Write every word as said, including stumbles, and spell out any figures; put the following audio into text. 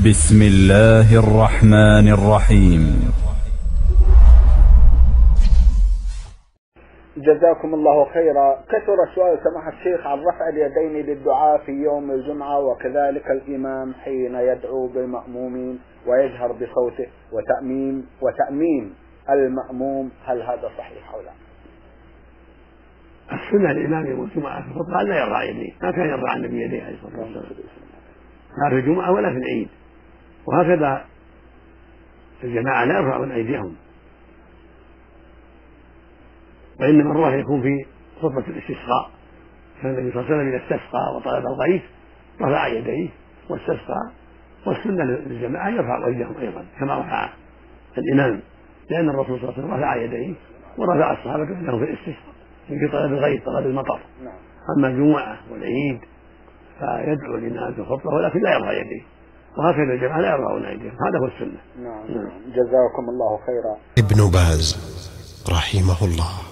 بسم الله الرحمن الرحيم. جزاكم الله خيرا. كثر سؤال سماحة الشيخ عن رفع اليدين للدعاء في يوم الجمعة، وكذلك الإمام حين يدعو بالمأمومين ويجهر بصوته وتأمين وتأمين المأموم، هل هذا صحيح أو لا؟ السنة الإمام يوم الجمعة في الخطبة لا يرفع يديه، ما كان يرفع النبي يديه عليه الصلاة والسلام لا في الجمعة ولا في العيد، وهكذا الجماعة لا يرفعون أيديهم، وإنما الرفع يكون في خطبة الاستسقاء. كان النبي صلى الله عليه وسلم إذا استسقى وطلب الغيث رفع يديه واستسقى، والسنة للجماعة يرفع أيديهم أيضا كما رفع الإمام، لأن الرسول صلى الله عليه وسلم رفع يديه ورفع الصحابة يدهم في الاستسقاء في طلب الغيث طلب المطر. أما الجمعة والعيد فيدعو الإمام في الخطبة ولكن لا يرفع يديه، وهكذا الجماعة لا يرفعون أيديهم، هذا هو السنة. نعم. نعم. جزاكم الله خيرا. ابن باز رحمه الله.